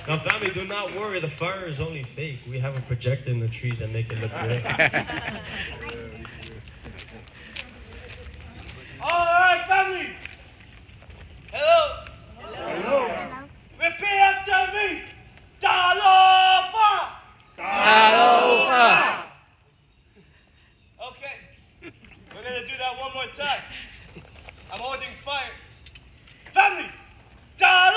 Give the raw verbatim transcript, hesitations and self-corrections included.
Now, family, do not worry. The fire is only fake. We have a projector in the trees that make it look good. All right, family. Hello. Hello. Repeat after me. Talofa. Talofa. Okay. We're gonna do that one more time. I'm holding fire. Family. Talofa.